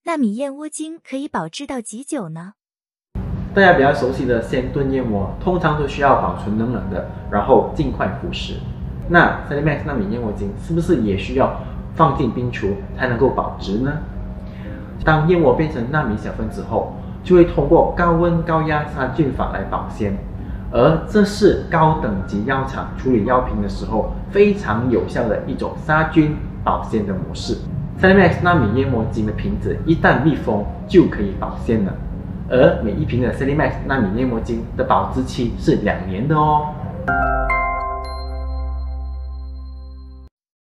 纳米燕窝精可以保质到几久呢？ 大家比较熟悉的鲜炖燕窝，通常都需要保存冷冷的，然后尽快服食。那 Salimax 纳米燕窝精是不是也需要放进冰橱才能够保质呢？当燕窝变成纳米小分子后，就会通过高温高压杀菌法来保鲜，而这是高等级药厂处理药品的时候非常有效的一种杀菌保鲜的模式。Salimax 纳米燕窝精的瓶子一旦密封就可以保鲜了，而每一瓶的 Salimax 纳米燕窝精的保质期是2年的哦。